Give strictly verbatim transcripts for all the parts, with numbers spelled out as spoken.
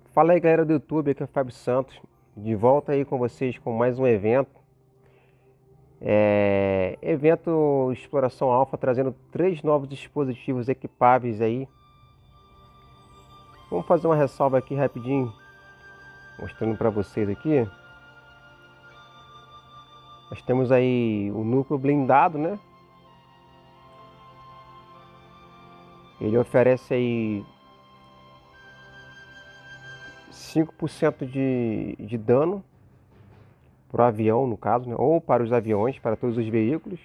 Fala aí, galera do YouTube, aqui é o Fábio Santos, de volta aí com vocês com mais um evento. É... Evento Exploração Alpha, trazendo três novos dispositivos equipáveis aí. Vamos fazer uma ressalva aqui rapidinho, mostrando para vocês aqui. Nós temos aí o núcleo blindado, né? Ele oferece aí cinco por cento de, de dano para o avião, no caso, né? Ou para os aviões, para todos os veículos.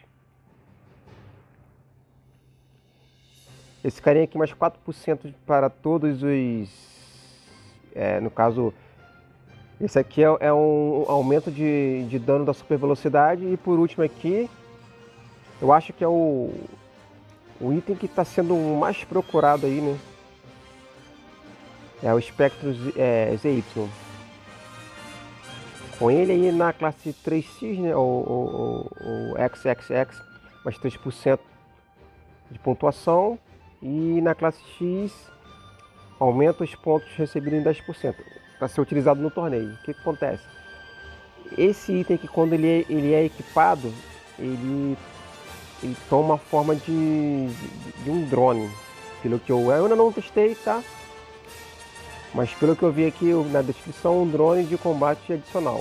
Esse carinha aqui mais quatro por cento para todos os... É, no caso, esse aqui é, é um aumento de, de dano da super velocidade. E por último aqui, eu acho que é o, o item que está sendo o mais procurado aí, né? É o Spectrum é, Z Y. Com ele aí na classe três X, né? Ou, o X X X, mais três por cento de pontuação. E na classe X, aumenta os pontos recebidos em dez por cento para ser utilizado no torneio. O que, que acontece? Esse item que quando ele é, ele é equipado, ele, ele toma a forma de, de, de um drone. Pelo que eu, eu ainda não testei, tá? Mas pelo que eu vi aqui na descrição, um drone de combate adicional.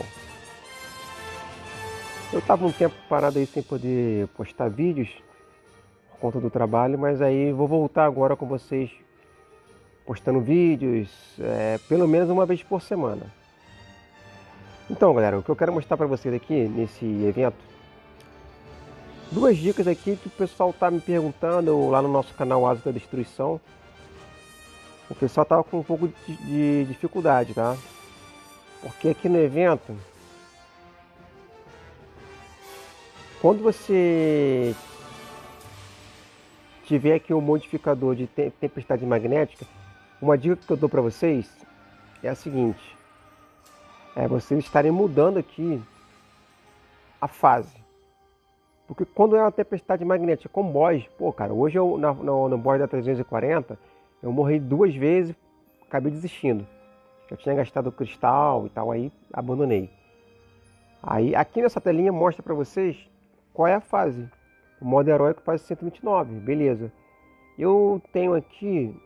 Eu estava um tempo parado aí sem poder postar vídeos por conta do trabalho, mas aí vou voltar agora com vocês postando vídeos, é, pelo menos uma vez por semana. Então, galera, o que eu quero mostrar para vocês aqui nesse evento, duas dicas aqui que o pessoal tá me perguntando lá no nosso canal Asas da Destruição. O pessoal tava com um pouco de, de dificuldade, tá? Porque aqui no evento, quando você tiver aqui um modificador de tempestade magnética, uma dica que eu dou para vocês é a seguinte: é vocês estarem mudando aqui a fase. Porque quando é uma tempestade magnética com boss, pô, cara, hoje eu na, no, no boss da trezentos e quarenta, eu morri duas vezes, acabei desistindo. Eu tinha gastado cristal e tal, aí abandonei. Aí aqui nessa telinha mostra para vocês qual é a fase. O modo heróico faz cento e vinte e nove, beleza. Eu tenho aqui...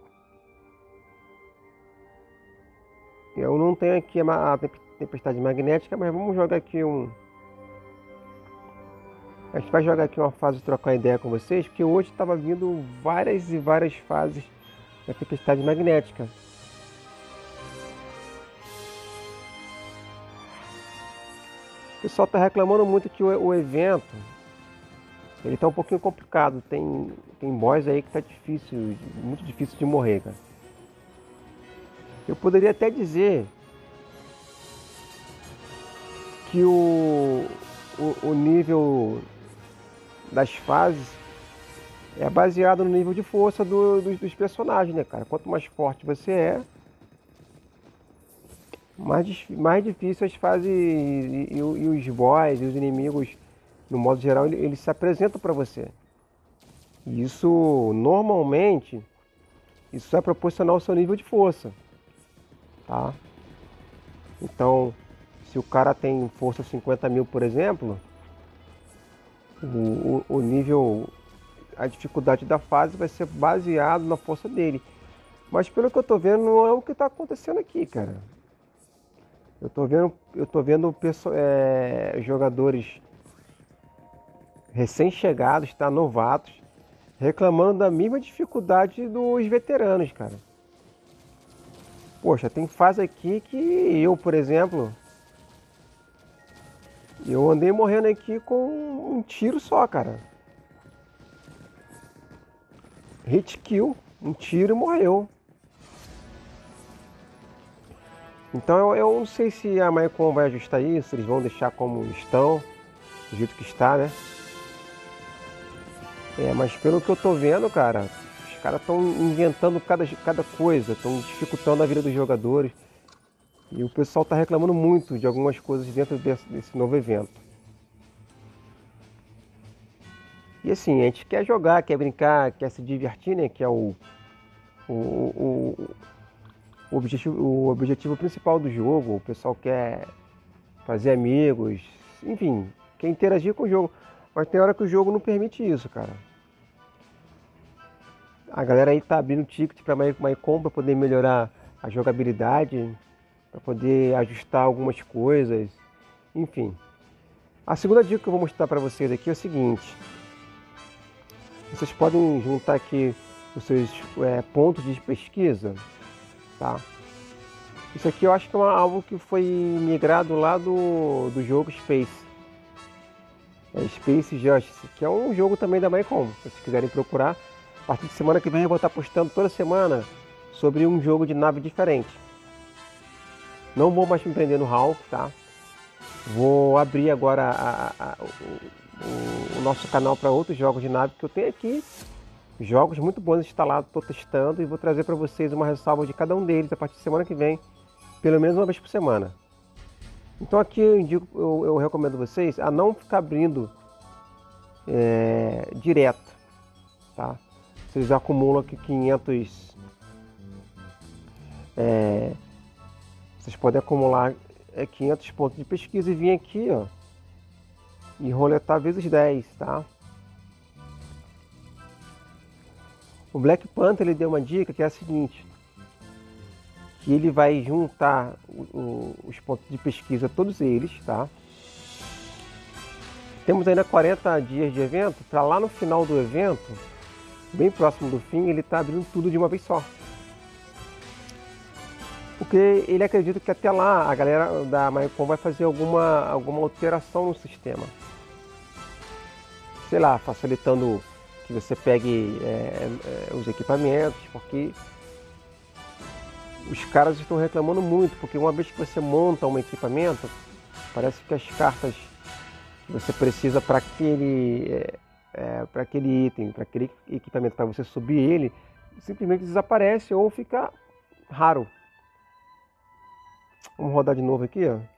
Eu não tenho aqui a tempestade magnética, mas vamos jogar aqui um... A gente vai jogar aqui uma fase de trocar ideia com vocês, porque hoje estava vindo várias e várias fases da tempestade magnética. O pessoal está reclamando muito que o, o evento ele está um pouquinho complicado. Tem, tem boss aí que está difícil, muito difícil de morrer, cara. Eu poderia até dizer que o, o, o nível das fases é baseado no nível de força do, dos, dos personagens, né, cara? Quanto mais forte você é, mais, mais difícil as fases e, e, e os boss e os inimigos, no modo geral, eles, eles se apresentam para você. E isso, normalmente, isso é proporcional ao seu nível de força, tá? Então, se o cara tem força cinquenta mil, por exemplo, o, o, o nível... a dificuldade da fase vai ser baseado na força dele. Mas pelo que eu tô vendo, não é o que está acontecendo aqui, cara. Eu tô vendo, eu tô vendo é, jogadores recém-chegados, tá, novatos, reclamando da mesma dificuldade dos veteranos, cara. Poxa, tem fase aqui que eu, por exemplo, eu andei morrendo aqui com um tiro só, cara. Hit kill, um tiro e morreu. Então eu, eu não sei se a Maicon vai ajustar isso, eles vão deixar como estão, do jeito que está, né? É, mas pelo que eu tô vendo, cara, os caras estão inventando cada, cada coisa, estão dificultando a vida dos jogadores. E o pessoal tá reclamando muito de algumas coisas dentro desse, desse novo evento. E assim, a gente quer jogar, quer brincar, quer se divertir, né? Que é o, o, o, o objetivo, o objetivo principal do jogo, o pessoal quer fazer amigos, enfim, quer interagir com o jogo. Mas tem hora que o jogo não permite isso, cara. A galera aí tá abrindo ticket para MyCom para poder melhorar a jogabilidade, para poder ajustar algumas coisas, enfim. A segunda dica que eu vou mostrar para vocês aqui é o seguinte. Vocês podem juntar aqui os seus é, pontos de pesquisa, tá? Isso aqui eu acho que é uma, algo que foi migrado lá do, do jogo Space. É Space Justice, que é um jogo também da MyCom, se vocês quiserem procurar. A partir de semana que vem eu vou estar postando toda semana sobre um jogo de nave diferente. Não vou mais me prender no Hulk, tá? Vou abrir agora a, a, a, o, o nosso canal para outros jogos de nave que eu tenho aqui. Jogos muito bons instalados, estou testando e vou trazer para vocês uma ressalva de cada um deles a partir de semana que vem, pelo menos uma vez por semana. Então aqui eu, indico, eu, eu recomendo vocês a não ficar abrindo é, direto, tá? Vocês acumulam aqui quinhentos... É, vocês podem acumular é, quinhentos pontos de pesquisa e vir aqui, ó, e roletar vezes dez, tá? O Black Panther ele deu uma dica que é a seguinte, que ele vai juntar o, o, os pontos de pesquisa, todos eles, tá? Temos ainda quarenta dias de evento, para lá no final do evento, bem próximo do fim, ele está abrindo tudo de uma vez só. Porque ele acredita que até lá a galera da MyCom vai fazer alguma, alguma alteração no sistema. Sei lá, facilitando que você pegue é, é, os equipamentos, porque os caras estão reclamando muito, porque uma vez que você monta um equipamento, parece que as cartas que você precisa para aquele, é, é, para aquele item, para aquele equipamento, para você subir ele, simplesmente desaparece ou fica raro. Vamos rodar de novo aqui, ó.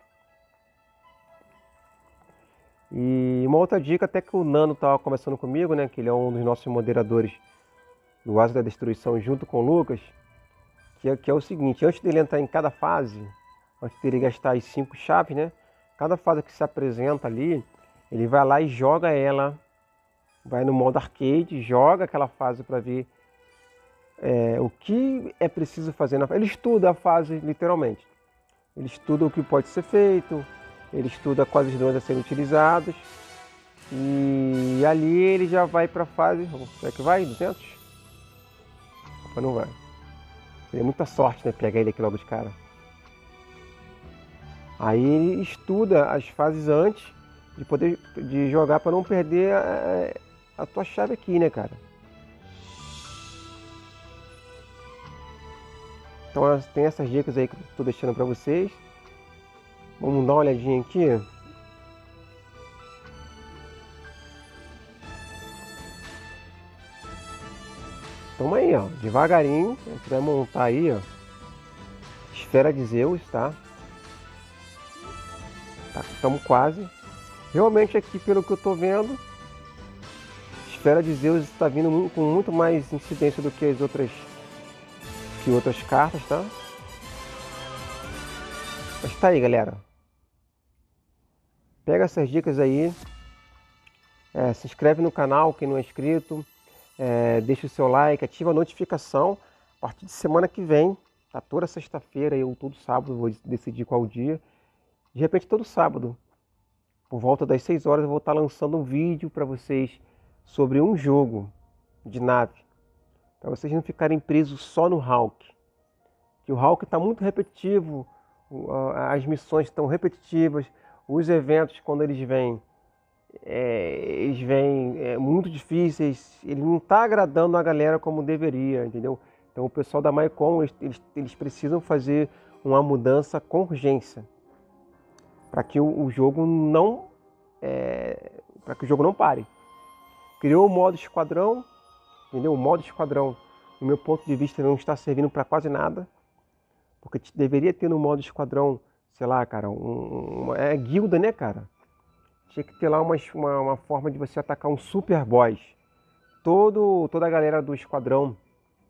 E uma outra dica, até que o Nano estava conversando comigo, né, que ele é um dos nossos moderadores do Asa da Destruição, junto com o Lucas, que é, que é o seguinte, antes dele entrar em cada fase, antes dele gastar as cinco chaves, né, cada fase que se apresenta ali, ele vai lá e joga ela, vai no modo arcade, joga aquela fase para ver é, o que é preciso fazer na fase. Ele estuda a fase literalmente, ele estuda o que pode ser feito, ele estuda quais os drones a serem utilizados, e ali ele já vai para a fase, será que vai? duzentos? Opa, não vai. Seria muita sorte, né, pegar ele aqui logo de cara. Aí ele estuda as fases antes de poder de jogar para não perder a, a tua chave aqui, né, cara? Então tem essas dicas aí que eu tô deixando para vocês. Vamos dar uma olhadinha aqui. Tamo aí, ó, devagarinho, a gente vai montar aí, ó, Esfera de Zeus, tá? Tá, estamos quase. Realmente aqui, pelo que eu tô vendo, Esfera de Zeus está vindo com muito mais incidência do que as outras, que outras cartas, tá? Mas tá aí, galera. Pega essas dicas aí, é, se inscreve no canal, quem não é inscrito, é, deixa o seu like, ativa a notificação. A partir de semana que vem, tá, toda sexta-feira ou todo sábado, vou decidir qual dia. De repente todo sábado, por volta das seis horas, eu vou estar lançando um vídeo para vocês sobre um jogo de nave, para vocês não ficarem presos só no Hulk. Que o Hulk está muito repetitivo, as missões estão repetitivas, os eventos, quando eles vêm, é, eles vêm é, muito difíceis, ele não está agradando a galera como deveria, entendeu? Então o pessoal da MyCom, eles, eles, eles precisam fazer uma mudança com urgência, para que o, o jogo não é, para que o jogo não pare. Criou o modo esquadrão, entendeu? O modo esquadrão, do meu ponto de vista, não está servindo para quase nada, porque deveria ter no modo esquadrão, sei lá, cara, um, uma, é guilda, né, cara? Tinha que ter lá uma, uma, uma forma de você atacar um super boss. Todo, toda a galera do esquadrão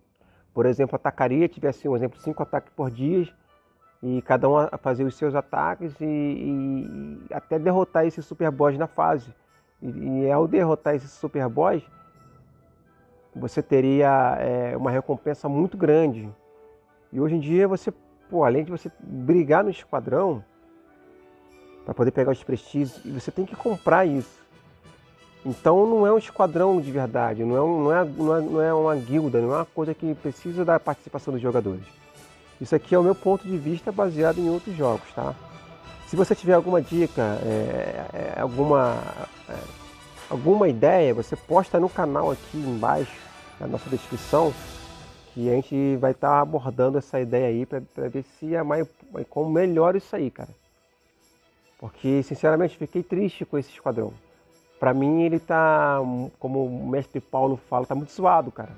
por exemplo, atacaria, tivesse um exemplo, cinco ataques por dia, e cada um a fazer os seus ataques e, e, e até derrotar esse super boss na fase. E, e ao derrotar esse super boss, você teria é, uma recompensa muito grande. E hoje em dia você, pô, além de você brigar no esquadrão para poder pegar os prestígios, você tem que comprar isso. Então não é um esquadrão de verdade, não é, um, não, é, não, é, não é uma guilda, não é uma coisa que precisa da participação dos jogadores. Isso aqui é o meu ponto de vista baseado em outros jogos, tá? Se você tiver alguma dica, é, é, alguma, é, alguma ideia, você posta no canal aqui embaixo, na nossa descrição, que a gente vai estar tá abordando essa ideia aí para ver se é mais, como melhor isso aí, cara. Porque, sinceramente, fiquei triste com esse esquadrão. Pra mim, ele tá, como o mestre Paulo fala, tá muito zoado, cara.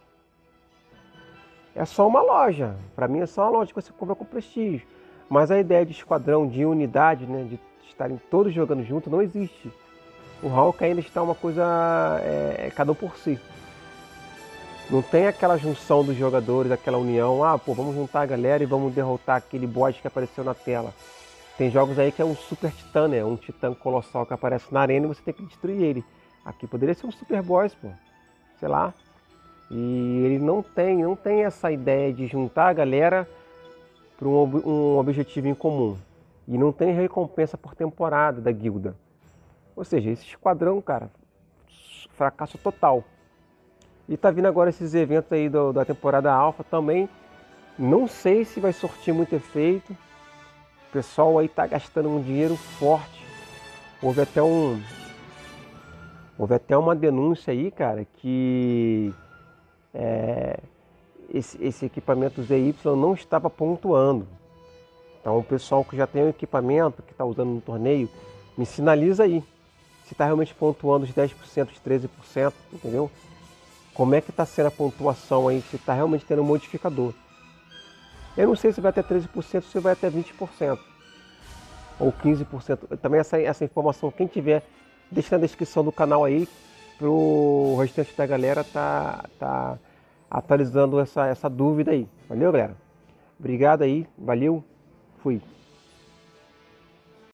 É só uma loja. Pra mim, é só uma loja que você compra com prestígio. Mas a ideia de esquadrão, de unidade, né, de estarem todos jogando junto, não existe. O Hulk ainda está uma coisa, é, cada um por si. Não tem aquela junção dos jogadores, aquela união. Ah, pô, vamos juntar a galera e vamos derrotar aquele boss que apareceu na tela. Tem jogos aí que é um super titã, né? Um titã colossal que aparece na arena e você tem que destruir ele. Aqui poderia ser um super boss, pô. Sei lá. E ele não tem, não tem essa ideia de juntar a galera para um, um objetivo em comum. E não tem recompensa por temporada da guilda. Ou seja, esse esquadrão, cara, fracasso total. E tá vindo agora esses eventos aí do, da temporada alfa também. Não sei se vai surtir muito efeito. O pessoal aí tá gastando um dinheiro forte. Houve até um... Houve até uma denúncia aí, cara, que é, esse, esse equipamento Z Y não estava pontuando. Então o pessoal que já tem o equipamento, que está usando no torneio, me sinaliza aí. Se está realmente pontuando os dez por cento, os treze por cento, entendeu? Como é que está sendo a pontuação aí, se está realmente tendo um modificador. Eu não sei se vai até treze por cento ou se vai até vinte por cento. Ou quinze por cento. Também essa, essa informação, quem tiver, deixa na descrição do canal aí, para o restante da galera tá, tá atualizando essa, essa dúvida aí. Valeu, galera? Obrigado aí, valeu, fui.